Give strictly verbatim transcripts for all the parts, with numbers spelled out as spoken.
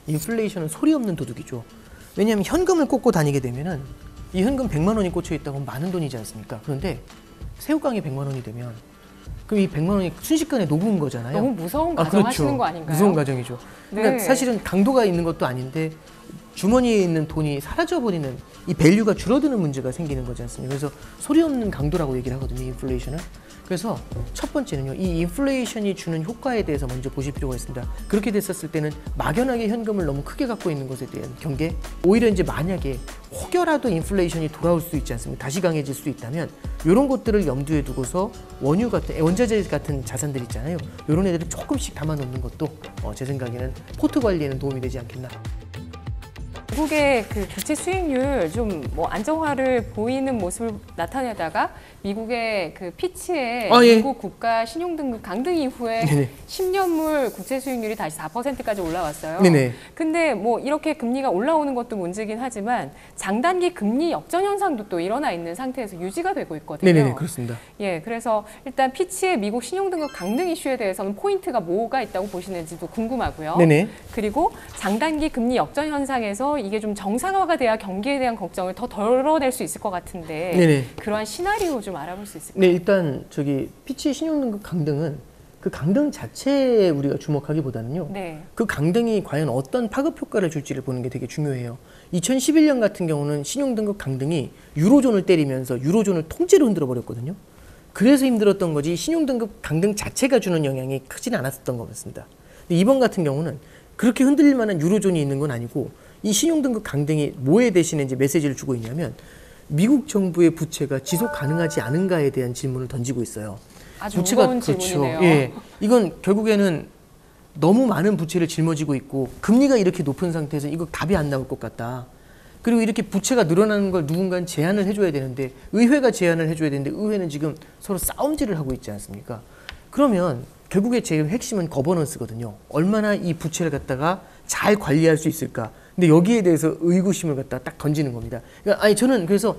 인플레이션은 소리 없는 도둑이죠. 왜냐하면 현금을 꽂고 다니게 되면은 이 현금 백만 원이 꽂혀 있다고 하면 많은 돈이지 않습니까? 그런데 새우깡이 백만 원이 되면 그럼 이 백만 원이 순식간에 녹은 거잖아요. 너무 무서운 아, 가정 그렇죠. 하시는 거 아닌가요? 무서운 가정이죠. 그러니까 네. 사실은 강도가 있는 것도 아닌데 주머니에 있는 돈이 사라져버리는 이 밸류가 줄어드는 문제가 생기는 거지 않습니까? 그래서 소리 없는 강도라고 얘기를 하거든요, 인플레이션은. 그래서 첫 번째는요, 이 인플레이션이 주는 효과에 대해서 먼저 보실 필요가 있습니다. 그렇게 됐었을 때는 막연하게 현금을 너무 크게 갖고 있는 것에 대한 경계, 오히려 이제 만약에 혹여라도 인플레이션이 돌아올 수 있지 않습니까? 다시 강해질 수 있다면 이런 것들을 염두에 두고서 원유 같은, 원자재 같은 자산들 있잖아요. 이런 애들을 조금씩 담아 놓는 것도 어, 제 생각에는 포트 관리에는 도움이 되지 않겠나. 미국의 그 국채 수익률 좀 뭐 안정화를 보이는 모습을 나타내다가 미국의 그 피치의 아, 예. 미국 국가 신용등급 강등 이후에 네네. 십 년물 국채 수익률이 다시 사 퍼센트까지 올라왔어요. 네네. 근데 뭐 이렇게 금리가 올라오는 것도 문제긴 하지만 장단기 금리 역전 현상도 또 일어나 있는 상태에서 유지가 되고 있거든요. 네네, 그렇습니다. 예, 그래서 일단 피치의 미국 신용등급 강등 이슈에 대해서는 포인트가 뭐가 있다고 보시는지도 궁금하고요. 네네. 그리고 장단기 금리 역전 현상에서 이게 좀 정상화가 돼야 경기에 대한 걱정을 더 덜어낼 수 있을 것 같은데 네네. 그러한 시나리오 좀 알아볼 수 있을까요? 네, 일단 저기 피치 신용등급 강등은 그 강등 자체에 우리가 주목하기보다는요. 네. 그 강등이 과연 어떤 파급 효과를 줄지를 보는 게 되게 중요해요. 이천십일 년 같은 경우는 신용등급 강등이 유로존을 때리면서 유로존을 통째로 흔들어 버렸거든요. 그래서 힘들었던 거지 신용등급 강등 자체가 주는 영향이 크지는 않았었던 것 같습니다. 근데 이번 같은 경우는 그렇게 흔들릴 만한 유로존이 있는 건 아니고 이 신용등급 강등이 뭐에 대신에 이제 메시지를 주고 있냐면 미국 정부의 부채가 지속 가능하지 않은가에 대한 질문을 던지고 있어요. 아주 무거운 그렇죠. 질문이네요. 예, 이건 결국에는 너무 많은 부채를 짊어지고 있고 금리가 이렇게 높은 상태에서 이거 답이 안 나올 것 같다. 그리고 이렇게 부채가 늘어나는 걸 누군가는 제한을 해줘야 되는데 의회가 제한을 해줘야 되는데 의회는 지금 서로 싸움질을 하고 있지 않습니까? 그러면 결국에 제일 핵심은 거버넌스거든요. 얼마나 이 부채를 갖다가 잘 관리할 수 있을까. 근데 여기에 대해서 의구심을 갖다 딱 던지는 겁니다. 그러니까 아니 저는 그래서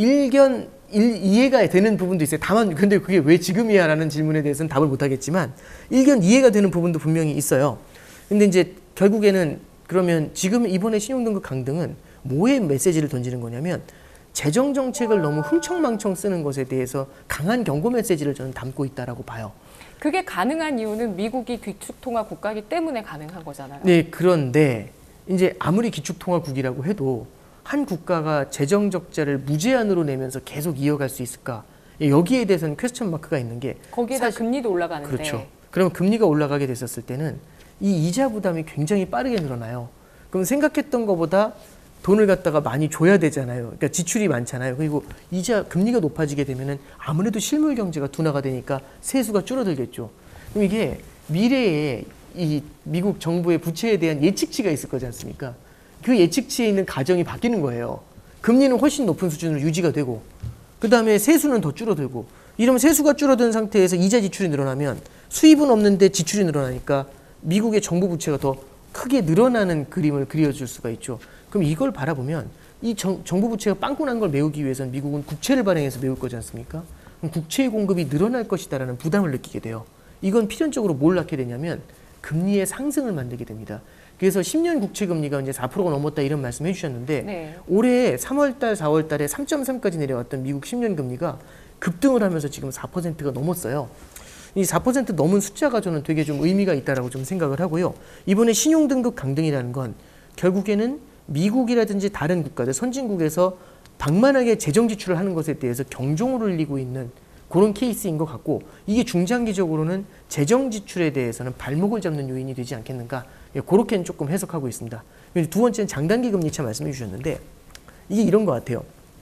일견 일, 이해가 되는 부분도 있어요. 다만 근데 그게 왜 지금이야 라는 질문에 대해서는 답을 못 하겠지만 일견 이해가 되는 부분도 분명히 있어요. 근데 이제 결국에는 그러면 지금 이번에 신용등급 강등은 뭐에 메시지를 던지는 거냐면 재정 정책을 너무 흥청망청 쓰는 것에 대해서 강한 경고 메시지를 저는 담고 있다라고 봐요. 그게 가능한 이유는 미국이 기축통화 국가이기 때문에 가능한 거잖아요. 네, 그런데 이제 아무리 기축통화국이라고 해도 한 국가가 재정 적자를 무제한으로 내면서 계속 이어갈 수 있을까? 여기에 대해서는 퀘스천 마크가 있는 게 거기에다 사실, 금리도 올라가는데. 그렇죠. 그럼 금리가 올라가게 됐었을 때는 이 이자 부담이 굉장히 빠르게 늘어나요. 그럼 생각했던 것보다 돈을 갖다가 많이 줘야 되잖아요. 그러니까 지출이 많잖아요. 그리고 이자 금리가 높아지게 되면은 아무래도 실물 경제가 둔화가 되니까 세수가 줄어들겠죠. 그럼 이게 미래에 이 미국 정부의 부채에 대한 예측치가 있을 거지 않습니까? 그 예측치에 있는 가정이 바뀌는 거예요. 금리는 훨씬 높은 수준으로 유지가 되고 그 다음에 세수는 더 줄어들고 이러면 세수가 줄어든 상태에서 이자 지출이 늘어나면 수입은 없는데 지출이 늘어나니까 미국의 정부 부채가 더 크게 늘어나는 그림을 그려줄 수가 있죠. 그럼 이걸 바라보면 이 정, 정부 부채가 빵꾸 난 걸 메우기 위해서는 미국은 국채를 발행해서 메울 거지 않습니까? 그럼 국채의 공급이 늘어날 것이다라는 부담을 느끼게 돼요. 이건 필연적으로 뭘 낳게 되냐면 금리의 상승을 만들게 됩니다. 그래서 십 년 국채 금리가 이제 사 퍼센트가 넘었다 이런 말씀 해주셨는데 네. 올해 삼월달, 사월달에 삼 점 삼까지 내려왔던 미국 십 년 금리가 급등을 하면서 지금 사 퍼센트가 넘었어요. 이 사 퍼센트 넘은 숫자가 저는 되게 좀 의미가 있다라고 좀 생각을 하고요. 이번에 신용등급 강등이라는 건 결국에는 미국이라든지 다른 국가들, 선진국에서 방만하게 재정 지출을 하는 것에 대해서 경종을 울리고 있는 그런 케이스인 것 같고 이게 중장기적으로는 재정 지출에 대해서는 발목을 잡는 요인이 되지 않겠는가 그렇게는 조금 해석하고 있습니다. 두 번째는 장단기 금리차 말씀해 주셨는데 이게 이런 것 같아요.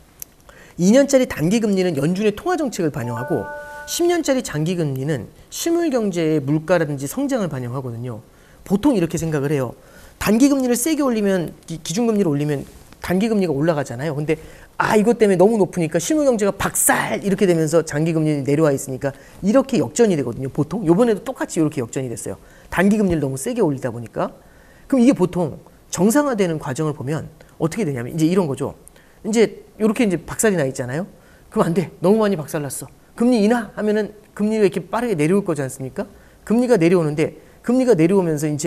이 년짜리 단기 금리는 연준의 통화 정책을 반영하고 십 년짜리 장기 금리는 실물 경제의 물가라든지 성장을 반영하거든요. 보통 이렇게 생각을 해요. 단기 금리를 세게 올리면 기준 금리를 올리면 단기 금리가 올라가잖아요. 근데 아 이것 때문에 너무 높으니까 실물 경제가 박살 이렇게 되면서 장기 금리는 내려와 있으니까 이렇게 역전이 되거든요. 보통 요번에도 똑같이 이렇게 역전이 됐어요. 단기 금리를 너무 세게 올리다 보니까 그럼 이게 보통 정상화되는 과정을 보면 어떻게 되냐면 이제 이런 거죠. 이제 이렇게 이제 박살이 나 있잖아요. 그럼 안 돼. 너무 많이 박살났어. 금리 인하 하면은 금리가 이렇게 빠르게 내려올 거지 않습니까? 금리가 내려오는데 금리가 내려오면서 이제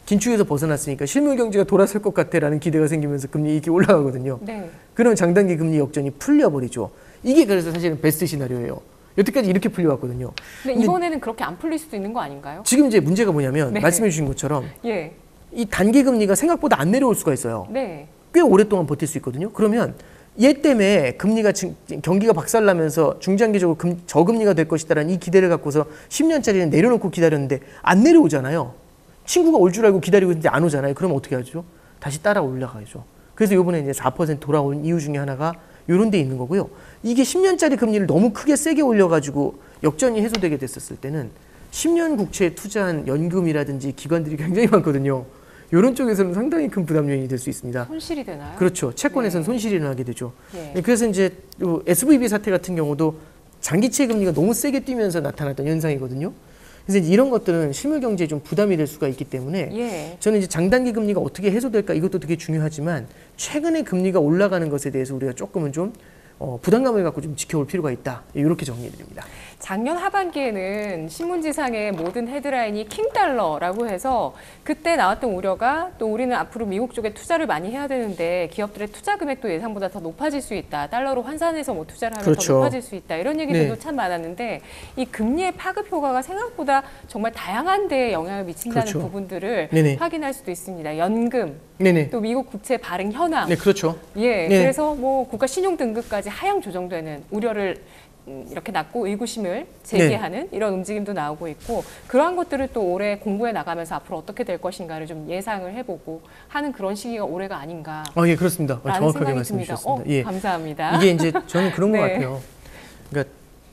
긴축에서 벗어났으니까 실물 경제가 돌아설 것 같아라는 기대가 생기면서 금리 이렇게 올라가거든요. 네. 그러면 장단기 금리 역전이 풀려버리죠. 이게 그래서 사실은 베스트 시나리오예요. 여태까지 이렇게 풀려왔거든요. 근데, 근데 이번에는 그렇게 안 풀릴 수도 있는 거 아닌가요? 지금 이제 문제가 뭐냐면 네. 말씀해 주신 것처럼 예. 이 단기 금리가 생각보다 안 내려올 수가 있어요. 네. 꽤 오랫동안 버틸 수 있거든요. 그러면 얘 때문에 금리가 지- 경기가 박살나면서 중장기적으로 금, 저금리가 될 것이다라는 이 기대를 갖고서 십 년짜리는 내려놓고 기다렸는데 안 내려오잖아요. 친구가 올 줄 알고 기다리고 있는데 안 오잖아요. 그러면 어떻게 하죠? 다시 따라 올라가야죠. 그래서 이번에 이제 사 퍼센트 돌아온 이유 중에 하나가 이런 데 있는 거고요. 이게 십 년짜리 금리를 너무 크게 세게 올려가지고 역전이 해소되게 됐었을 때는 십 년 국채에 투자한 연금이라든지 기관들이 굉장히 많거든요. 이런 쪽에서는 상당히 큰 부담 요인이 될 수 있습니다. 손실이 되나요? 그렇죠. 채권에서는 네. 손실이 일어나게 되죠. 예. 그래서 이제 에스브이비 사태 같은 경우도 장기채 금리가 너무 세게 뛰면서 나타났던 현상이거든요. 그래서 이제 이런 것들은 실물 경제에 좀 부담이 될 수가 있기 때문에 예. 저는 이제 장단기 금리가 어떻게 해소될까 이것도 되게 중요하지만 최근에 금리가 올라가는 것에 대해서 우리가 조금은 좀 어, 부담감을 갖고 좀 지켜볼 필요가 있다. 이렇게 정리해드립니다. 작년 하반기에는 신문지상의 모든 헤드라인이 킹달러라고 해서 그때 나왔던 우려가 또 우리는 앞으로 미국 쪽에 투자를 많이 해야 되는데 기업들의 투자 금액도 예상보다 더 높아질 수 있다. 달러로 환산해서 뭐 투자를 하면 그렇죠. 더 높아질 수 있다. 이런 얘기들도 네. 참 많았는데 이 금리의 파급 효과가 생각보다 정말 다양한 데에 영향을 미친다는 그렇죠. 부분들을 네네. 확인할 수도 있습니다. 연금, 네네. 또 미국 국채 발행 현황. 네, 그렇죠. 예, 네. 그래서 뭐 국가 신용 등급까지 하향 조정되는 우려를 음, 이렇게 낳고 의구심을 제기하는 이런 움직임도 나오고 있고 그러한 것들을 또 올해 공부해 나가면서 앞으로 어떻게 될 것인가를 좀 예상을 해보고 하는 그런 시기가 올해가 아닌가. 아, 예, 그렇습니다. 라는 정확하게 생각이 말씀해 듭니다. 주셨습니다. 어, 예. 감사합니다. 이게 이제 저는 그런 것 네. 같아요. 그러니까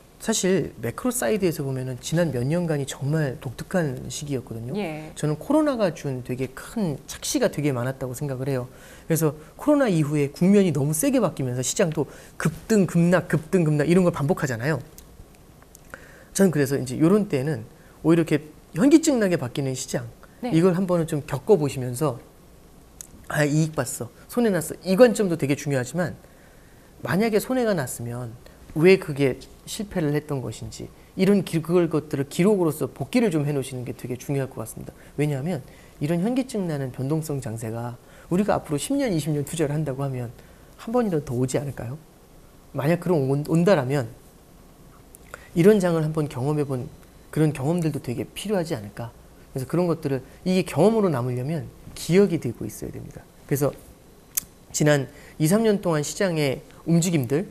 사실 매크로 사이드에서 보면은 지난 몇 년간이 정말 독특한 시기였거든요. 예. 저는 코로나가 준 되게 큰 착시가 되게 많았다고 생각을 해요. 그래서 코로나 이후에 국면이 너무 세게 바뀌면서 시장도 급등, 급락, 급등, 급락 이런 걸 반복하잖아요. 저는 그래서 이제 이런 때는 오히려 이렇게 현기증나게 바뀌는 시장 네. 이걸 한번은 좀 겪어보시면서 아, 이익 봤어, 손해 났어 이 관점도 되게 중요하지만 만약에 손해가 났으면 왜 그게 실패를 했던 것인지 이런 기, 그걸 것들을 기록으로서 복기를 좀 해놓으시는 게 되게 중요할 것 같습니다. 왜냐하면 이런 현기증 나는 변동성 장세가 우리가 앞으로 십 년, 이십 년 투자를 한다고 하면 한 번이라도 더 오지 않을까요? 만약 그런 온, 온다라면 이런 장을 한번 경험해본 그런 경험들도 되게 필요하지 않을까. 그래서 그런 것들을 이게 경험으로 남으려면 기억이 되고 있어야 됩니다. 그래서 지난 이, 삼 년 동안 시장의 움직임들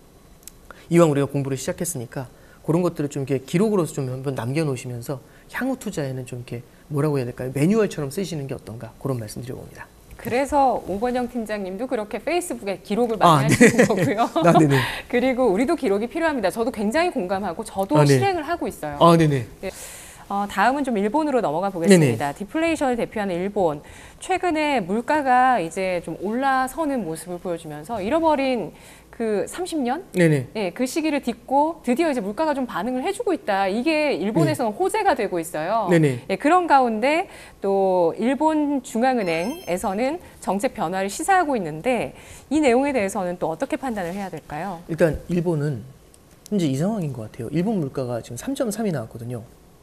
이왕 우리가 공부를 시작했으니까 그런 것들을 좀 이렇게 기록으로서 좀 한번 남겨놓으시면서 향후 투자에는 좀 이렇게 뭐라고 해야 될까요? 매뉴얼처럼 쓰시는 게 어떤가 그런 말씀 드려봅니다. 그래서 오건영 팀장님도 그렇게 페이스북에 기록을 아, 많이 하시는 거고요. 아, 네네. 그리고 우리도 기록이 필요합니다. 저도 굉장히 공감하고 저도 아, 네. 실행을 하고 있어요. 아, 네네. 어, 다음은 좀 일본으로 넘어가 보겠습니다. 디플레이션을 대표하는 일본. 최근에 물가가 이제 좀 올라서는 모습을 보여주면서 잃어버린 그 삼십 년? 네네. 예, 그 시기를 딛고 드디어 이제 물가가 좀 반응을 해주고 있다. 이게 일본에서는 호재가 되고 있어요. 네네. 예, 그런 가운데 또 일본 중앙은행에서는 정책 변화를 시사하고 있는데 이 내용에 대해서는 또 어떻게 판단을 해야 될까요? 일단 일본은 현재 이 상황인 것 같아요. 일본 물가가 지금 삼 점 삼이 나왔거든요.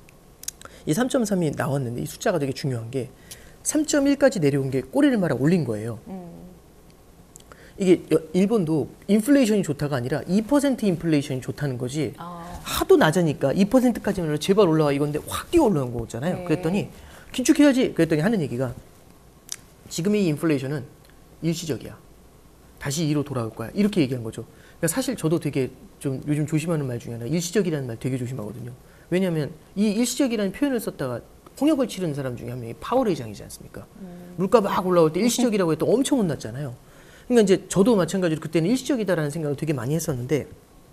이 삼 점 삼이 나왔는데 이 숫자가 되게 중요한 게 삼 점 일까지 내려온 게 꼬리를 말아 올린 거예요. 음. 이게 여- 일본도 인플레이션이 좋다가 아니라 이 퍼센트 인플레이션이 좋다는 거지 아, 하도 낮으니까 이 퍼센트까지는 제발 올라와 이건데 확 뛰어 올라온 거잖아요. 네. 그랬더니 긴축해야지. 그랬더니 하는 얘기가 지금의 이 인플레이션은 일시적이야. 다시 이로 돌아올 거야. 이렇게 얘기한 거죠. 그러니까 사실 저도 되게 좀 요즘 조심하는 말 중에 하나 일시적이라는 말 되게 조심하거든요. 왜냐하면 이 일시적이라는 표현을 썼다가 홍역을 치르는 사람 중에 한 명이 파월 의장이지 않습니까? 음. 물가 막 올라올 때 일시적이라고 했더니 엄청 혼났잖아요. 그러니까 이제 저도 마찬가지로 그때는 일시적이다라는 생각을 되게 많이 했었는데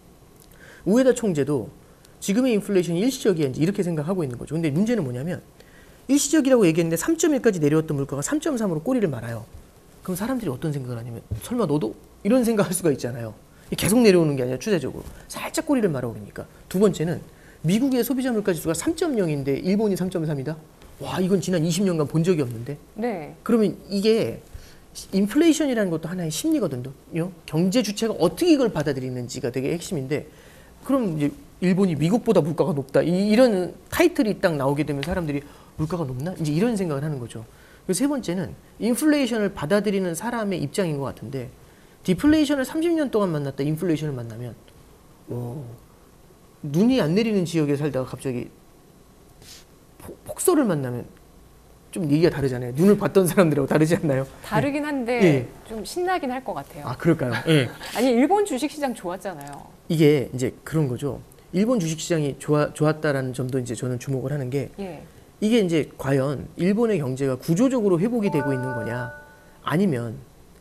우에다 총재도 지금의 인플레이션이 일시적이야 이제 이렇게 생각하고 있는 거죠. 근데 문제는 뭐냐면 일시적이라고 얘기했는데 삼 점 일까지 내려왔던 물가가 삼 점 삼으로 꼬리를 말아요. 그럼 사람들이 어떤 생각을 하냐면 설마 너도? 이런 생각할 수가 있잖아요. 계속 내려오는 게 아니라 추세적으로 살짝 꼬리를 말아오르니까. 두 번째는 미국의 소비자 물가 지수가 삼 점 영인데 일본이 삼 점 삼이다? 와, 이건 지난 이십 년간 본 적이 없는데. 네. 그러면 이게 인플레이션이라는 것도 하나의 심리거든요. 경제 주체가 어떻게 이걸 받아들이는지가 되게 핵심인데 그럼 이제 일본이 미국보다 물가가 높다 이, 이런 타이틀이 딱 나오게 되면 사람들이 물가가 높나? 이제 이런 생각을 하는 거죠. 그리고 세 번째는 인플레이션을 받아들이는 사람의 입장인 것 같은데 디플레이션을 삼십 년 동안 만났다 인플레이션을 만나면 오, 눈이 안 내리는 지역에 살다가 갑자기 폭, 폭설을 만나면 좀 얘기가 다르잖아요. 눈을 봤던 사람들하고 다르지 않나요? 다르긴 한데 예. 좀 신나긴 할 것 같아요. 아 그럴까요? 예. 아니 일본 주식시장 좋았잖아요. 이게 이제 그런 거죠. 일본 주식시장이 좋아, 좋았다라는 점도 이제 저는 주목을 하는 게 예. 이게 이제 과연 일본의 경제가 구조적으로 회복이 되고 있는 거냐 아니면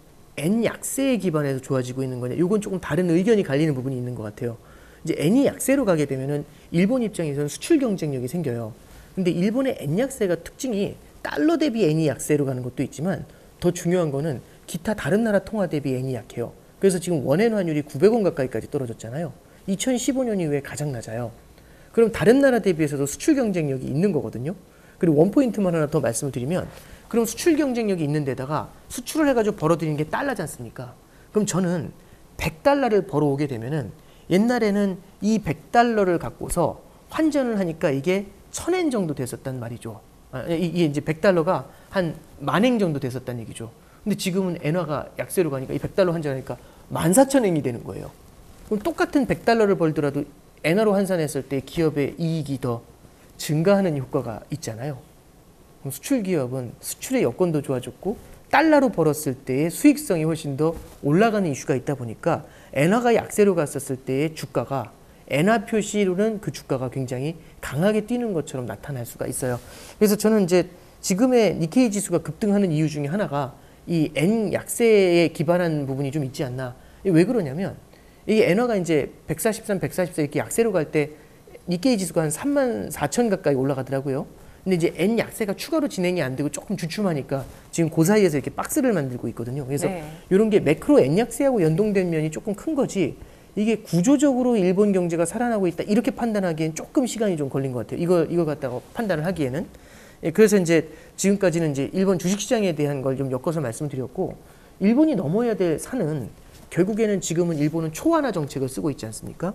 엔 약세에 기반해서 좋아지고 있는 거냐 이건 조금 다른 의견이 갈리는 부분이 있는 것 같아요. 이제 엔이 약세로 가게 되면은 일본 입장에서는 수출 경쟁력이 생겨요. 근데 일본의 엔 약세가 특징이 달러 대비 엔이 약세로 가는 것도 있지만 더 중요한 거는 기타 다른 나라 통화 대비 엔이 약해요. 그래서 지금 원엔 환율이 구백 원 가까이까지 떨어졌잖아요. 이천십오 년 이후에 가장 낮아요. 그럼 다른 나라 대비해서도 수출 경쟁력이 있는 거거든요. 그리고 원 포인트만 하나 더 말씀을 드리면 그럼 수출 경쟁력이 있는 데다가 수출을 해가지고 벌어들이는 게 달러지 않습니까? 그럼 저는 백 달러를 벌어오게 되면은 옛날에는 이 백 달러를 갖고서 환전을 하니까 이게 천엔 정도 됐었단 말이죠. 아, 이게 이제 백 달러가 한 만엔 정도 됐었단 얘기죠. 근데 지금은 엔화가 약세로 가니까 이 백 달러 환전하니까 만 사천 엔이 되는 거예요. 그럼 똑같은 백 달러를 벌더라도 엔화로 환산했을 때 기업의 이익이 더 증가하는 효과가 있잖아요. 그럼 수출 기업은 수출의 여건도 좋아졌고 달러로 벌었을 때의 수익성이 훨씬 더 올라가는 이슈가 있다 보니까 엔화가 약세로 갔었을 때의 주가가 엔화 표시로는 그 주가가 굉장히 강하게 뛰는 것처럼 나타날 수가 있어요. 그래서 저는 이제 지금의 니케이 지수가 급등하는 이유 중에 하나가 이 엔 약세에 기반한 부분이 좀 있지 않나. 왜 그러냐면 이게 엔화가 이제 백사십삼, 백사십사 이렇게 약세로 갈 때 니케이 지수가 한 삼만 사천 가까이 올라가더라고요. 근데 이제 엔 약세가 추가로 진행이 안 되고 조금 주춤하니까 지금 그 사이에서 이렇게 박스를 만들고 있거든요. 그래서 네. 이런 게 매크로 엔 약세하고 연동된 면이 조금 큰 거지. 이게 구조적으로 일본 경제가 살아나고 있다 이렇게 판단하기엔 조금 시간이 좀 걸린 것 같아요. 이거 이거 갖다가 판단을 하기에는. 예, 그래서 이제 지금까지는 이제 일본 주식시장에 대한 걸 좀 엮어서 말씀드렸고 일본이 넘어야 될 산은 결국에는 지금은 일본은 초완화 정책을 쓰고 있지 않습니까?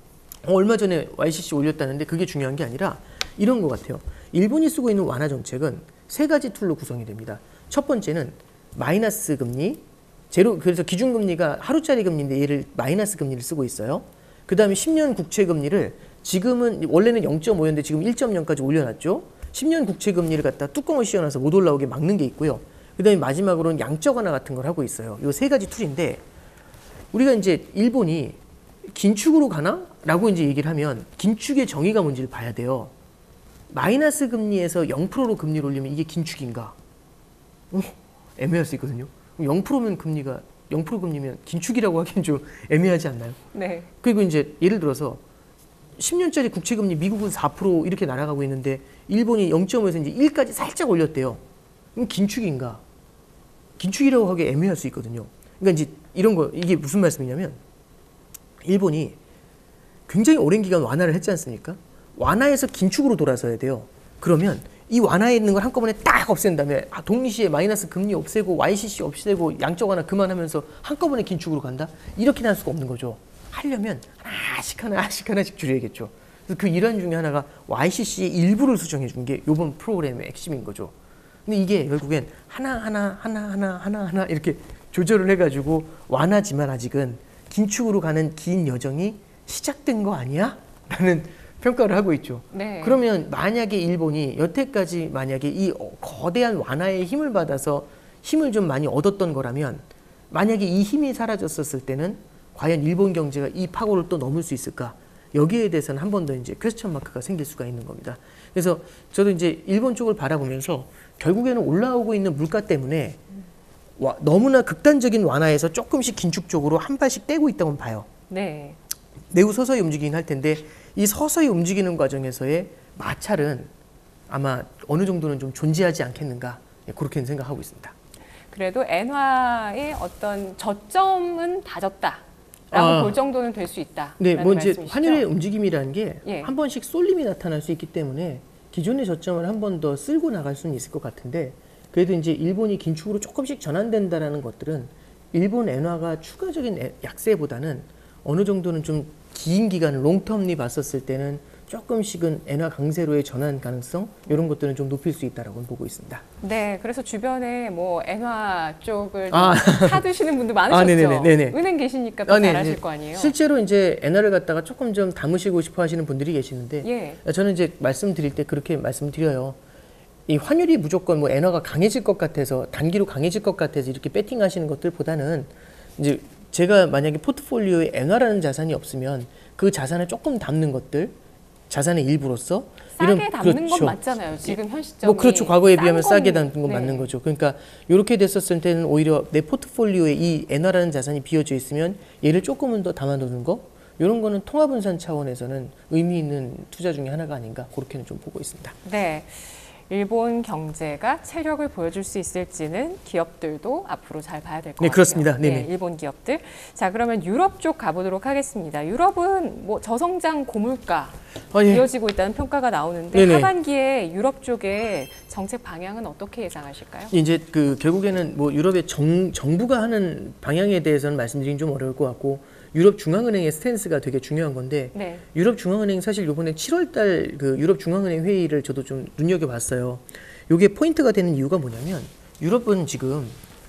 어, 얼마 전에 와이씨씨 올렸다는데 그게 중요한 게 아니라 이런 것 같아요. 일본이 쓰고 있는 완화 정책은 세 가지 툴로 구성이 됩니다. 첫 번째는 마이너스 금리, 제로, 그래서 기준금리가 하루짜리 금리인데 얘를 마이너스 금리를 쓰고 있어요. 그 다음에 십 년 국채 금리를 지금은 원래는 영 점 오였는데 지금 일 점 영까지 올려놨죠. 십 년 국채 금리를 갖다 뚜껑을 씌워놔서 못 올라오게 막는 게 있고요. 그 다음에 마지막으로는 양적 완화 같은 걸 하고 있어요. 이 세 가지 툴인데 우리가 이제 일본이 긴축으로 가나? 라고 이제 얘기를 하면 긴축의 정의가 뭔지를 봐야 돼요. 마이너스 금리에서 영 퍼센트로 금리를 올리면 이게 긴축인가? 어, 애매할 수 있거든요. 영 퍼센트면 금리가 영 퍼센트 금리면 긴축이라고 하기엔 좀 애매하지 않나요? 네. 그리고 이제 예를 들어서 십 년짜리 국채 금리 미국은 사 퍼센트 이렇게 날아가고 있는데 일본이 영 점 오에서 이제 일까지 살짝 올렸대요. 그럼 긴축인가? 긴축이라고 하기 애매할 수 있거든요. 그러니까 이제 이런 거 이게 무슨 말씀이냐면 일본이 굉장히 오랜 기간 완화를 했지 않습니까? 완화해서 긴축으로 돌아서야 돼요. 그러면 이 완화에 있는 걸 한꺼번에 딱 없앤 다음에 아, 동시에 마이너스 금리 없애고 와이씨씨 없애고 양적 완화 그만하면서 한꺼번에 긴축으로 간다? 이렇게는 할 수가 없는 거죠. 하려면 하나씩 하나씩 하나씩 줄여야겠죠. 그래서 그 일환 중에 하나가 와이씨씨의 일부를 수정해 준 게 이번 프로그램의 핵심인 거죠. 근데 이게 결국엔 하나하나 하나하나 하나하나 이렇게 조절을 해가지고 완화지만 아직은 긴축으로 가는 긴 여정이 시작된 거 아니야? 라는 평가를 하고 있죠. 네. 그러면 만약에 일본이 여태까지 만약에 이 거대한 완화의 힘을 받아서 힘을 좀 많이 얻었던 거라면 만약에 이 힘이 사라졌었을 때는 과연 일본 경제가 이 파고를 또 넘을 수 있을까? 여기에 대해서는 한 번 더 이제 퀘스천 마크가 생길 수가 있는 겁니다. 그래서 저도 이제 일본 쪽을 바라보면서 결국에는 올라오고 있는 물가 때문에 와, 너무나 극단적인 완화에서 조금씩 긴축 쪽으로 한 발씩 떼고 있다고 봐요. 네. 매우 서서히 움직이긴 할 텐데 이 서서히 움직이는 과정에서의 마찰은 아마 어느 정도는 좀 존재하지 않겠는가 그렇게 생각하고 있습니다. 그래도 엔화의 어떤 저점은 다졌다라고 아, 볼 정도는 될 수 있다. 네, 뭐 이제 말씀이시죠? 환율의 움직임이라는 게 한 예. 번씩 쏠림이 나타날 수 있기 때문에 기존의 저점을 한 번 더 쓸고 나갈 수는 있을 것 같은데 그래도 이제 일본이 긴축으로 조금씩 전환된다라는 것들은 일본 엔화가 추가적인 약세보다는 어느 정도는 좀 긴 기간 롱텀리 봤었을 때는 조금씩은 엔화 강세로의 전환 가능성 이런 것들은 좀 높일 수 있다라고 보고 있습니다. 네, 그래서 주변에 뭐 엔화 쪽을 아. 사두시는 분들 많으셨죠. 아, 네네네, 네네. 은행 계시니까 더 아, 네, 잘 아실 네. 거 아니에요. 실제로 이제 엔화를 갖다가 조금 좀 담으시고 싶어 하시는 분들이 계시는데 예. 저는 이제 말씀드릴 때 그렇게 말씀드려요. 이 환율이 무조건 뭐 엔화가 강해질 것 같아서 단기로 강해질 것 같아서 이렇게 배팅하시는 것들보다는 이제 제가 만약에 포트폴리오에 엔화라는 자산이 없으면 그 자산을 조금 담는 것들 자산의 일부로서 싸게 이런 담는 그렇죠. 건 맞잖아요. 지금 현 시점이. 뭐 그렇죠. 과거에 싼 비하면 건- 싸게 담는 건 네. 맞는 거죠. 그러니까 이렇게 됐었을 때는 오히려 내 포트폴리오에 이 엔화라는 자산이 비어져 있으면 얘를 조금은 더 담아두는 거 이런 거는 통화분산 차원에서는 의미 있는 투자 중에 하나가 아닌가 그렇게는 좀 보고 있습니다. 네. 일본 경제가 체력을 보여줄 수 있을지는 기업들도 앞으로 잘 봐야 될 것 네, 같아요. 그렇습니다. 네네. 네, 일본 기업들. 자, 그러면 유럽 쪽 가보도록 하겠습니다. 유럽은 뭐 저성장 고물가 아, 예. 이어지고 있다는 평가가 나오는데 네네. 하반기에 유럽 쪽의 정책 방향은 어떻게 예상하실까요? 이제 그 결국에는 뭐 유럽의 정, 정부가 하는 방향에 대해서는 말씀드리긴 좀 어려울 것 같고 유럽 중앙은행의 스탠스가 되게 중요한 건데 네. 유럽 중앙은행 사실 이번에 칠월 달 그 유럽 중앙은행 회의를 저도 좀 눈여겨봤어요. 이게 포인트가 되는 이유가 뭐냐면 유럽은 지금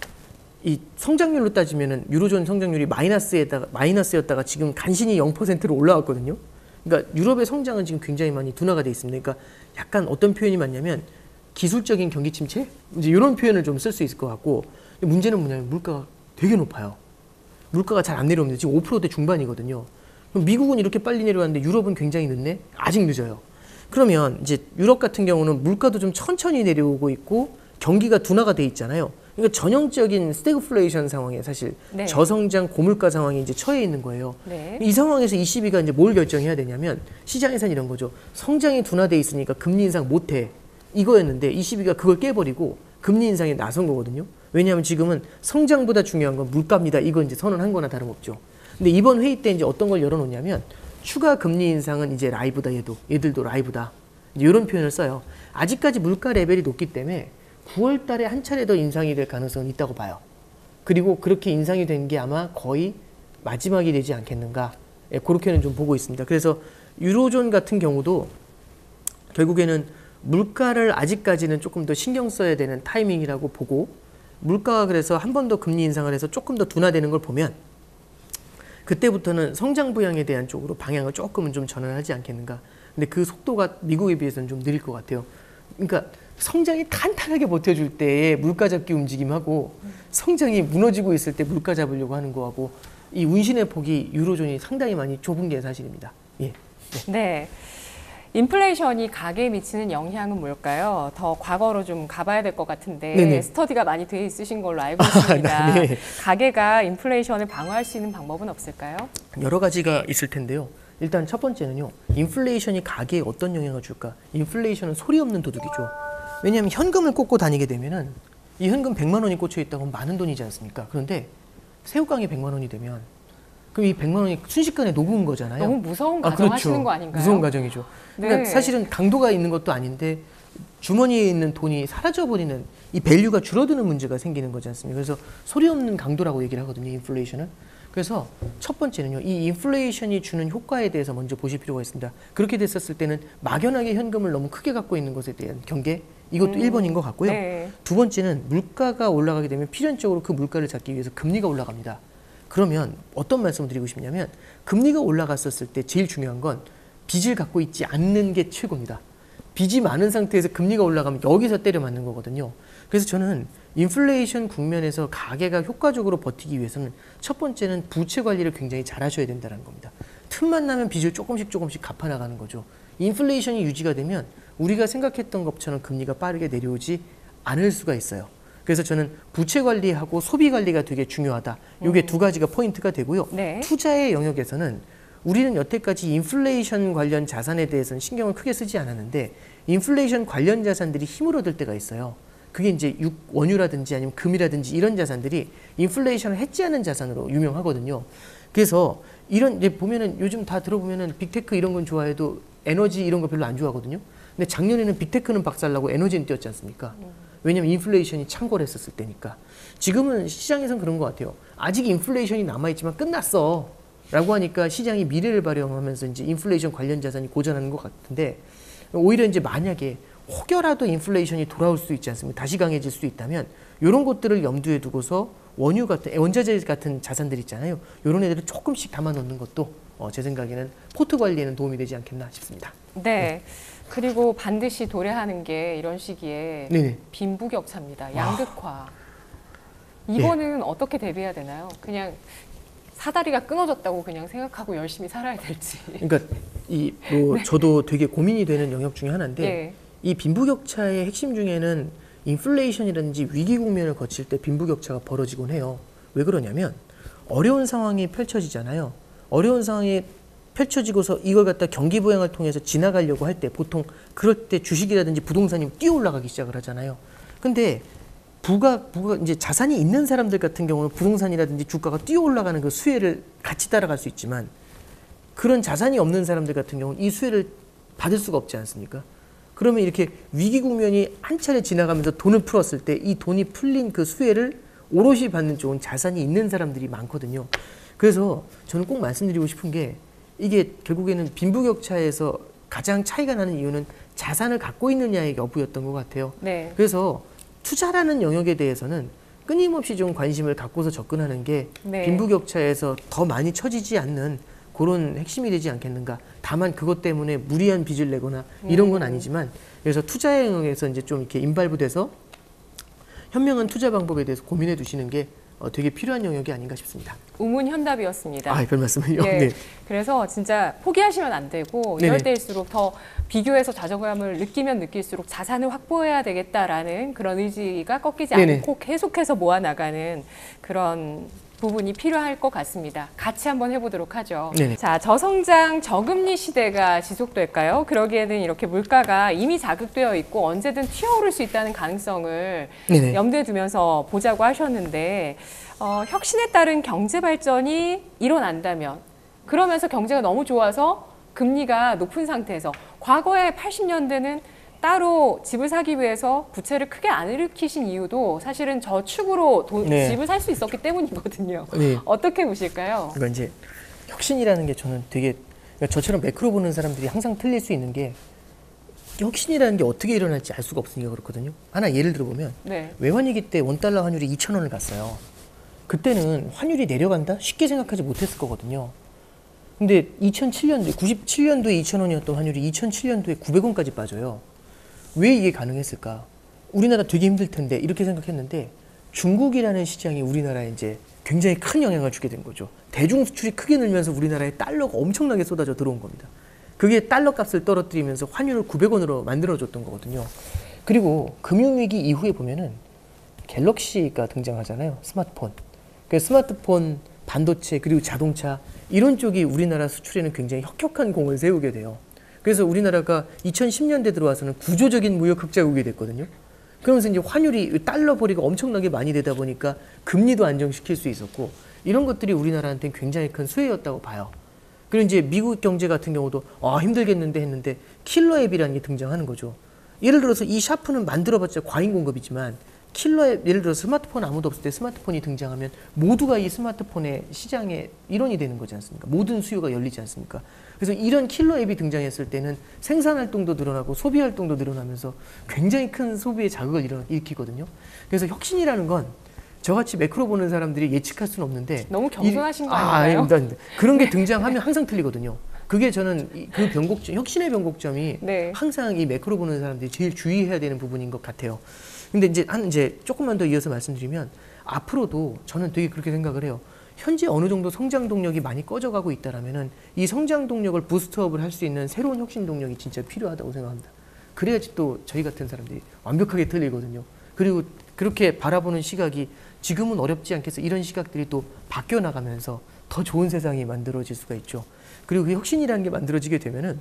이 성장률로 따지면은 유로존 성장률이 마이너스에다가 마이너스였다가 지금 간신히 영 퍼센트로 올라왔거든요. 그러니까 유럽의 성장은 지금 굉장히 많이 둔화가 돼 있습니다. 그러니까 약간 어떤 표현이 맞냐면 기술적인 경기 침체 이제 이런 표현을 좀 쓸 수 있을 것 같고 문제는 뭐냐면 물가가 되게 높아요. 물가가 잘 안 내려옵니다. 지금 오 퍼센트대 중반이거든요. 그럼 미국은 이렇게 빨리 내려왔는데 유럽은 굉장히 늦네? 아직 늦어요. 그러면 이제 유럽 같은 경우는 물가도 좀 천천히 내려오고 있고 경기가 둔화가 돼 있잖아요. 그러니까 전형적인 스태그플레이션 상황에 사실 네. 저성장 고물가 상황에 이제 처해 있는 거예요. 네. 이 상황에서 이씨비가 이제 뭘 결정해야 되냐면 시장에서는 이런 거죠. 성장이 둔화돼 있으니까 금리 인상 못 해. 이거였는데 이씨비가 그걸 깨버리고 금리 인상에 나선 거거든요. 왜냐하면 지금은 성장보다 중요한 건 물가입니다. 이거 이제 선언한 거나 다름없죠. 근데 이번 회의 때 이제 어떤 걸 열어놓냐면 추가 금리 인상은 이제 라이브다. 얘도 얘들도 라이브다. 이제 이런 표현을 써요. 아직까지 물가 레벨이 높기 때문에 구월 달에 한 차례 더 인상이 될 가능성은 있다고 봐요. 그리고 그렇게 인상이 된 게 아마 거의 마지막이 되지 않겠는가. 예, 그렇게는 좀 보고 있습니다. 그래서 유로존 같은 경우도 결국에는 물가를 아직까지는 조금 더 신경 써야 되는 타이밍이라고 보고 물가가 그래서 한 번 더 금리 인상을 해서 조금 더 둔화되는 걸 보면 그때부터는 성장 부양에 대한 쪽으로 방향을 조금은 좀 전환하지 않겠는가. 근데 그 속도가 미국에 비해서는 좀 느릴 것 같아요. 그러니까 성장이 탄탄하게 버텨줄 때의 물가 잡기 움직임하고 성장이 무너지고 있을 때 물가 잡으려고 하는 거하고 이 운신의 폭이 유로존이 상당히 많이 좁은 게 사실입니다. 예. 네. 인플레이션이 가계에 미치는 영향은 뭘까요? 더 과거로 좀 가봐야 될 것 같은데 네네. 스터디가 많이 돼 있으신 걸로 알고 있습니다. 네. 가계가 인플레이션을 방어할 수 있는 방법은 없을까요? 여러 가지가 있을 텐데요. 일단 첫 번째는요. 인플레이션이 가계에 어떤 영향을 줄까? 인플레이션은 소리 없는 도둑이죠. 왜냐하면 현금을 꽂고 다니게 되면은 이 현금 백만 원이 꽂혀 있다고 하면 많은 돈이지 않습니까? 그런데 새우깡이 백만 원이 되면 그럼 이 백만 원이 순식간에 녹은 거잖아요. 너무 무서운 아, 가정 그렇죠. 하시는 거 아닌가요? 무서운 가정이죠. 그러니까 네. 사실은 강도가 있는 것도 아닌데 주머니에 있는 돈이 사라져버리는 이 밸류가 줄어드는 문제가 생기는 거지 않습니까? 그래서 소리 없는 강도라고 얘기를 하거든요. 인플레이션은. 그래서 첫 번째는요. 이 인플레이션이 주는 효과에 대해서 먼저 보실 필요가 있습니다. 그렇게 됐었을 때는 막연하게 현금을 너무 크게 갖고 있는 것에 대한 경계 이것도 음, 일 번인 것 같고요. 네. 두 번째는 물가가 올라가게 되면 필연적으로 그 물가를 잡기 위해서 금리가 올라갑니다. 그러면 어떤 말씀을 드리고 싶냐면 금리가 올라갔었을 때 제일 중요한 건 빚을 갖고 있지 않는 게 최고입니다. 빚이 많은 상태에서 금리가 올라가면 여기서 때려 맞는 거거든요. 그래서 저는 인플레이션 국면에서 가계가 효과적으로 버티기 위해서는 첫 번째는 부채 관리를 굉장히 잘 하셔야 된다는 겁니다. 틈만 나면 빚을 조금씩 조금씩 갚아나가는 거죠. 인플레이션이 유지가 되면 우리가 생각했던 것처럼 금리가 빠르게 내려오지 않을 수가 있어요. 그래서 저는 부채 관리하고 소비 관리가 되게 중요하다. 이게 음. 두 가지가 포인트가 되고요. 네. 투자의 영역에서는 우리는 여태까지 인플레이션 관련 자산에 대해서는 신경을 크게 쓰지 않았는데 인플레이션 관련 자산들이 힘을 얻을 때가 있어요. 그게 이제 육, 원유라든지 아니면 금이라든지 이런 자산들이 인플레이션을 해지하는 자산으로 유명하거든요. 그래서 이런 이제 보면은 요즘 다 들어보면은 빅테크 이런 건 좋아해도 에너지 이런 거 별로 안 좋아하거든요. 근데 작년에는 빅테크는 박살나고 에너지는 뛰었지 않습니까? 왜냐면 인플레이션이 창궐했었을 때니까. 지금은 시장에선 그런 것 같아요. 아직 인플레이션이 남아있지만 끝났어. 라고 하니까 시장이 미래를 발현하면서 이제 인플레이션 관련 자산이 고전하는 것 같은데, 오히려 이제 만약에 혹여라도 인플레이션이 돌아올 수 있지 않습니까? 다시 강해질 수 있다면 이런 것들을 염두에 두고서 원유 같은 원자재 같은 자산들 있잖아요. 이런 애들을 조금씩 담아 놓는 것도 어, 제 생각에는 포트 관리에는 도움이 되지 않겠나 싶습니다. 네. 그리고 반드시 도래하는 게 이런 시기에 네네. 빈부격차입니다. 양극화. 이거는 어떻게 대비해야 되나요? 그냥 사다리가 끊어졌다고 그냥 생각하고 열심히 살아야 될지. 그러니까 이 뭐 저도 되게 고민이 되는 영역 중에 하나인데, 네. 이 빈부격차의 핵심 중에는 인플레이션이라든지 위기 국면을 거칠 때 빈부격차가 벌어지곤 해요. 왜 그러냐면 어려운 상황이 펼쳐지잖아요. 어려운 상황이 펼쳐지고서 이걸 갖다 경기 부양을 통해서 지나가려고 할 때 보통 그럴 때 주식이라든지 부동산이 뛰어 올라가기 시작을 하잖아요. 근데 부가 부가 이제 자산이 있는 사람들 같은 경우는 부동산이라든지 주가가 뛰어 올라가는 그 수혜를 같이 따라갈 수 있지만, 그런 자산이 없는 사람들 같은 경우는 이 수혜를 받을 수가 없지 않습니까? 그러면 이렇게 위기 국면이 한 차례 지나가면서 돈을 풀었을 때 이 돈이 풀린 그 수혜를 오롯이 받는 쪽은 자산이 있는 사람들이 많거든요. 그래서 저는 꼭 말씀드리고 싶은 게, 이게 결국에는 빈부격차에서 가장 차이가 나는 이유는 자산을 갖고 있느냐의 여부였던 것 같아요. 네. 그래서 투자라는 영역에 대해서는 끊임없이 좀 관심을 갖고서 접근하는 게 네. 빈부격차에서 더 많이 처지지 않는 그런 핵심이 되지 않겠는가. 다만 그것 때문에 무리한 빚을 내거나 이런 건 아니지만, 그래서 투자의 영역에서 이제 좀 이렇게 임발부돼서 현명한 투자 방법에 대해서 고민해 두시는 게 어, 되게 필요한 영역이 아닌가 싶습니다. 우문현답이었습니다. 아, 별 말씀을요. 네. 네. 그래서 진짜 포기하시면 안 되고, 이럴 네네. 때일수록 더 비교해서 좌절감을 느끼면 느낄수록 자산을 확보해야 되겠다라는 그런 의지가 꺾이지 네네. 않고 계속해서 모아나가는 그런 부분이 필요할 것 같습니다. 같이 한번 해보도록 하죠. 네네. 자, 저성장, 저금리 시대가 지속될까요? 그러기에는 이렇게 물가가 이미 자극되어 있고 언제든 튀어오를 수 있다는 가능성을 네네. 염두에 두면서 보자고 하셨는데, 어, 혁신에 따른 경제 발전이 일어난다면, 그러면서 경제가 너무 좋아서 금리가 높은 상태에서, 과거에 팔십 년대는 따로 집을 사기 위해서 부채를 크게 안 일으키신 이유도 사실은 저축으로 돈, 네. 집을 살 수 있었기 때문이거든요. 네. 어떻게 보실까요? 그러니까 이제 혁신이라는 게 저는 되게, 그러니까 저처럼 매크로 보는 사람들이 항상 틀릴 수 있는 게, 혁신이라는 게 어떻게 일어날지 알 수가 없으니까 그렇거든요. 하나 예를 들어보면 네. 외환위기 때 원달러 환율이 이천 원을 갔어요. 그때는 환율이 내려간다? 쉽게 생각하지 못했을 거거든요. 근데 이천칠 년도에, 구십칠 년도에 이천 원이었던 환율이 이천칠 년도에 구백 원까지 빠져요. 왜 이게 가능했을까? 우리나라 되게 힘들 텐데 이렇게 생각했는데, 중국이라는 시장이 우리나라에 이제 굉장히 큰 영향을 주게 된 거죠. 대중 수출이 크게 늘면서 우리나라에 달러가 엄청나게 쏟아져 들어온 겁니다. 그게 달러 값을 떨어뜨리면서 환율을 구백 원으로 만들어줬던 거거든요. 그리고 금융위기 이후에 보면은 갤럭시가 등장하잖아요. 스마트폰. 그 스마트폰, 반도체, 그리고 자동차, 이런 쪽이 우리나라 수출에는 굉장히 혁혁한 공을 세우게 돼요. 그래서 우리나라가 이천십 년대 들어와서는 구조적인 무역 흑자국이 됐거든요. 그러면서 이제 환율이 달러 벌이가 엄청나게 많이 되다 보니까 금리도 안정시킬 수 있었고, 이런 것들이 우리나라한테는 굉장히 큰 수혜였다고 봐요. 그리고 이제 미국 경제 같은 경우도 아 힘들겠는데 했는데 킬러 앱이라는 게 등장하는 거죠. 예를 들어서 이 샤프는 만들어봤자 과잉 공급이지만, 킬러 앱, 예를 들어서 스마트폰 아무도 없을 때 스마트폰이 등장하면 모두가 이 스마트폰의 시장의 일원이 되는 거지 않습니까? 모든 수요가 열리지 않습니까? 그래서 이런 킬러 앱이 등장했을 때는 생산 활동도 늘어나고 소비 활동도 늘어나면서 굉장히 큰 소비의 자극을 일어, 일으키거든요. 그래서 혁신이라는 건 저같이 매크로 보는 사람들이 예측할 수는 없는데, 너무 겸손하신 거 아, 아닌가요? 아닙니다, 아닙니다. 그런 게 등장하면 항상 틀리거든요. 그게 저는 이- 그 변곡점, 혁신의 변곡점이 네. 항상 이 매크로 보는 사람들이 제일 주의해야 되는 부분인 것 같아요. 근데 이제 한 이제 조금만 더 이어서 말씀드리면, 앞으로도 저는 되게 그렇게 생각을 해요. 현재 어느 정도 성장 동력이 많이 꺼져가고 있다라면은 이 성장 동력을 부스트업을 할 수 있는 새로운 혁신 동력이 진짜 필요하다고 생각합니다. 그래야지 또 저희 같은 사람들이 완벽하게 틀리거든요. 그리고 그렇게 바라보는 시각이 지금은 어렵지 않겠어, 이런 시각들이 또 바뀌어 나가면서 더 좋은 세상이 만들어질 수가 있죠. 그리고 그 혁신이라는 게 만들어지게 되면은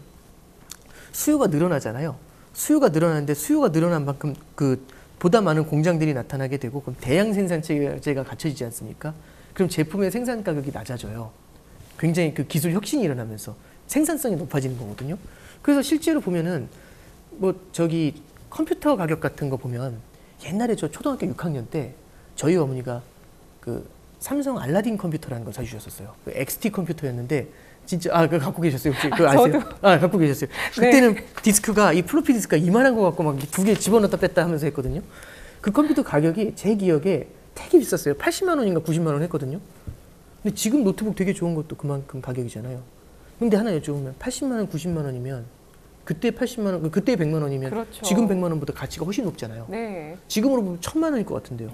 수요가 늘어나잖아요. 수요가 늘어나는데 수요가 늘어난 만큼 그 보다 많은 공장들이 나타나게 되고, 그럼 대량 생산 체제가 갖춰지지 않습니까? 그럼 제품의 생산 가격이 낮아져요. 굉장히 그 기술 혁신이 일어나면서 생산성이 높아지는 거거든요. 그래서 실제로 보면은 뭐 저기 컴퓨터 가격 같은 거 보면, 옛날에 저 초등학교 육 학년 때 저희 어머니가 그 삼성 알라딘 컴퓨터라는 걸 사주셨었어요. 그 엑스티 컴퓨터였는데 진짜 아 그거 갖고 계셨어요 혹시 그거 아세요? 저도. 아 갖고 계셨어요. 그때는 네. 디스크가 이 플로피 디스크가 이만한 거 갖고 막 두 개 집어넣었다 뺐다 하면서 했거든요. 그 컴퓨터 가격이 제 기억에 되게 비쌌어요. 팔십만 원인가 구십만 원 했거든요. 근데 지금 노트북 되게 좋은 것도 그만큼 가격이잖아요. 근데 하나 여쭤보면 팔십만 원, 구십만 원이면 그때 팔십만 원, 그때 백만 원이면 그렇죠. 지금 백만 원보다 가치가 훨씬 높잖아요. 네. 지금으로 보면 천만 원일 것 같은데요.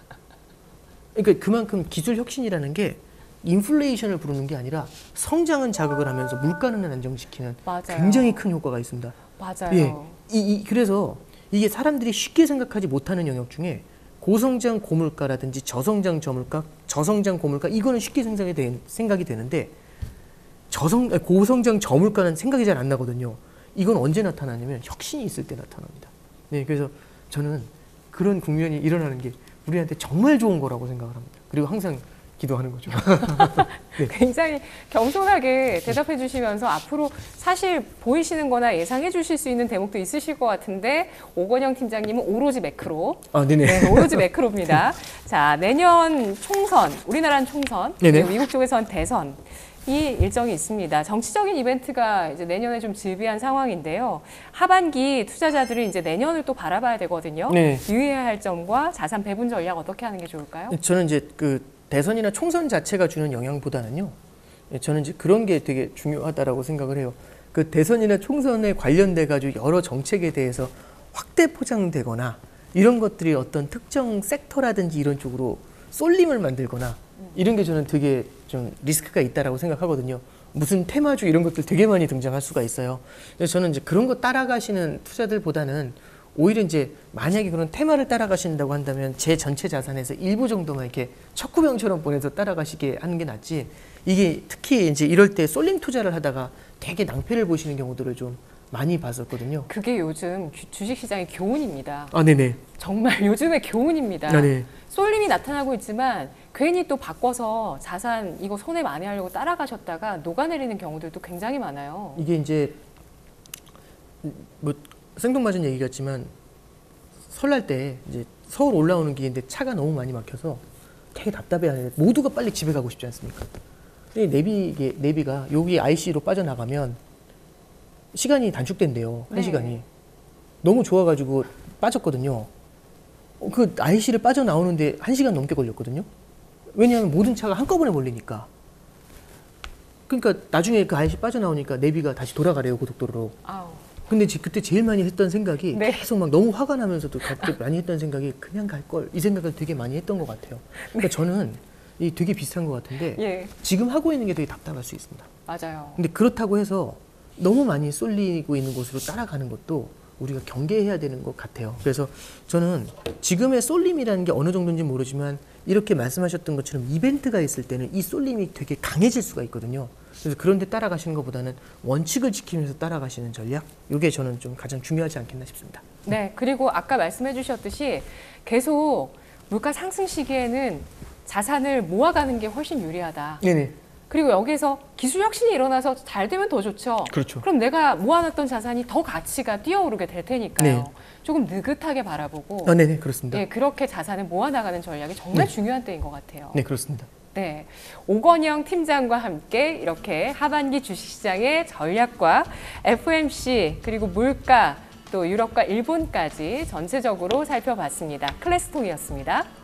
그러니까 그만큼 기술 혁신이라는 게 인플레이션을 부르는 게 아니라 성장은 자극을 하면서 물가는 안정시키는 맞아요. 굉장히 큰 효과가 있습니다. 맞아요. 예, 이, 이, 그래서 이게 사람들이 쉽게 생각하지 못하는 영역 중에 고성장 고물가라든지 저성장 저물가, 저성장 고물가 이거는 쉽게 생각이, 되, 생각이 되는데 저성, 고성장 저물가는 생각이 잘 안 나거든요. 이건 언제 나타나냐면 혁신이 있을 때 나타납니다. 네, 그래서 저는 그런 국면이 일어나는 게 우리한테 정말 좋은 거라고 생각을 합니다. 그리고 항상 기도하는 거죠. 네. 굉장히 겸손하게 대답해 주시면서 앞으로 사실 보이시는 거나 예상해 주실 수 있는 대목도 있으실 것 같은데 오건영 팀장님은 오로지 매크로. 아, 네네. 네, 오로지 매크로입니다. 자, 내년 총선, 우리나라는 총선, 네네. 미국 쪽에선 대선. 이 일정이 있습니다. 정치적인 이벤트가 이제 내년에 좀 즐비한 상황인데요. 하반기 투자자들이 이제 내년을 또 바라봐야 되거든요. 네. 유의해야 할 점과 자산 배분 전략 어떻게 하는 게 좋을까요? 저는 이제 그 대선이나 총선 자체가 주는 영향보다는요. 저는 이제 그런 게 되게 중요하다라고 생각을 해요. 그 대선이나 총선에 관련돼 가지고 여러 정책에 대해서 확대 포장되거나 이런 것들이 어떤 특정 섹터라든지 이런 쪽으로 쏠림을 만들거나 이런 게 저는 되게 좀 리스크가 있다라고 생각하거든요. 무슨 테마주 이런 것들 되게 많이 등장할 수가 있어요. 그래서 저는 이제 그런 거 따라가시는 투자들보다는 오히려 이제 만약에 그런 테마를 따라가신다고 한다면 제 전체 자산에서 일부 정도만 이렇게 척구병처럼 보내서 따라가시게 하는 게 낫지. 이게 특히 이제 이럴 때 쏠림 투자를 하다가 되게 낭패를 보시는 경우들을 좀 많이 봤었거든요. 그게 요즘 주식시장의 교훈입니다. 아, 네네. 정말 요즘의 교훈입니다. 아, 네. 쏠림이 나타나고 있지만 괜히 또 바꿔서 자산 이거 손해 많이 하려고 따라가셨다가 녹아내리는 경우들도 굉장히 많아요. 이게 이제 뭐 생뚱맞은 얘기 같지만 설날 때 이제 서울 올라오는 길인데 차가 너무 많이 막혀서 되게 답답해하는데 모두가 빨리 집에 가고 싶지 않습니까? 근데 내비 이게 내비가 여기 아이씨로 빠져나가면 시간이 단축된대요. 한 네. 시간이 너무 좋아가지고 빠졌거든요. 어, 그 아이씨를 빠져나오는데 한 시간 넘게 걸렸거든요. 왜냐하면 모든 차가 한꺼번에 몰리니까. 그러니까 나중에 그 아이씨 빠져나오니까 내비가 다시 돌아가래요, 고속도로로. 아우. 근데 지- 그때 제일 많이 했던 생각이 네. 계속 막 너무 화가 나면서도 갑자기 많이 했던 생각이 그냥 갈 걸 이 생각을 되게 많이 했던 것 같아요. 그러니까 저는 이 되게 비슷한 것 같은데 예, 지금 하고 있는 게 되게 답답할 수 있습니다. 맞아요. 근데 그렇다고 해서 너무 많이 쏠리고 있는 곳으로 따라가는 것도 우리가 경계해야 되는 것 같아요. 그래서 저는 지금의 쏠림이라는 게 어느 정도인지 모르지만 이렇게 말씀하셨던 것처럼 이벤트가 있을 때는 이 쏠림이 되게 강해질 수가 있거든요. 그래서 그런 데 따라가시는 것보다는 원칙을 지키면서 따라가시는 전략, 이게 저는 좀 가장 중요하지 않겠나 싶습니다. 네, 그리고 아까 말씀해 주셨듯이 계속 물가 상승 시기에는 자산을 모아가는 게 훨씬 유리하다. 네네. 그리고 여기서 기술 혁신이 일어나서 잘 되면 더 좋죠. 그렇죠. 그럼 내가 모아놨던 자산이 더 가치가 뛰어오르게 될 테니까요. 네. 조금 느긋하게 바라보고 아, 네네, 그렇습니다. 예, 그렇게 자산을 모아나가는 전략이 정말 네. 중요한 때인 것 같아요. 네, 그렇습니다. 네, 오건영 팀장과 함께 이렇게 하반기 주식시장의 전략과 에프오엠씨 그리고 물가 또 유럽과 일본까지 전체적으로 살펴봤습니다. 클래스통이었습니다.